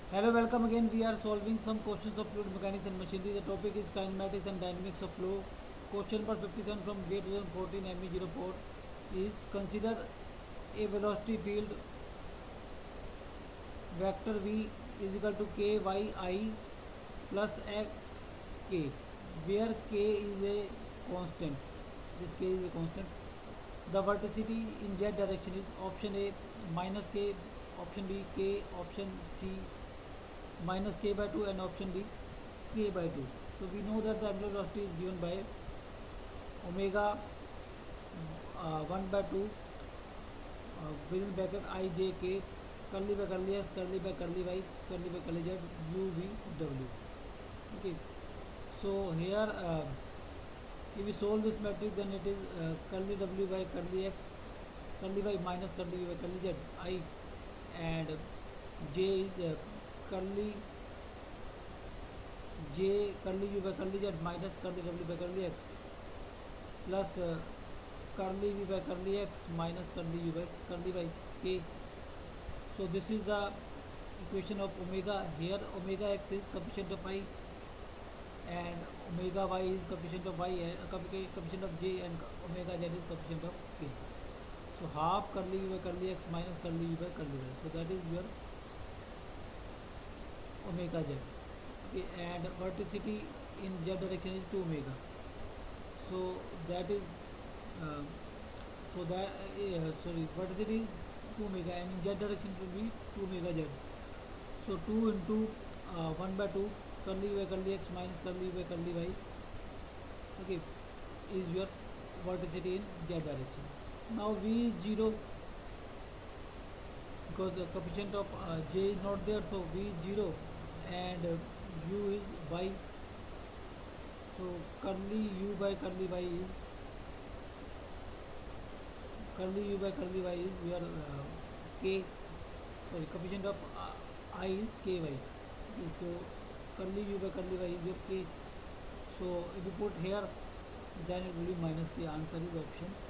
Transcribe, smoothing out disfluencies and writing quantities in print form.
Hello, welcome again. We are solving some questions of fluid mechanics and machinery. The topic is kinematics and dynamics of flow. Question number 57 from GATE 2014 ME04 is consider a velocity field vector V is equal to KYI plus XK, where K is a constant. This K is a constant. The verticity in z direction is option A minus K, option B K, option C minus K by 2 and option D K by 2. So we know that the angular velocity is given by omega 1 by 2 within bracket I j k curly by curly s curly by curly y curly by curly z u v w. Okay, so here if we solve this matrix, then it is curly w by curly x curly y minus curly v by curly z I, and j is curly j curly u by curly z minus curly w by curly x plus curly v by curly x minus curly u by curly y k. So this is the equation of omega. Here omega x is coefficient of I and omega y is coefficient of y, coefficient of j, and omega z is coefficient of k. So half curly v by curly x minus curly v by curly y. So that is your omega z. Okay, and verticity in z direction is 2 omega. So that is sorry, verticity is 2 omega and in z direction it will be 2 omega z. So 2 into 1 by 2 curly by curly x minus curly by curly y, okay, is your verticity in z direction. Now v is 0 because the coefficient of j is not there, so v is 0 and u is y. So curly u by curly y is your k, sorry, coefficient of I is ky. Okay, so curly u by curly y is your k. So if you put here, then it will be minus k. Answer is option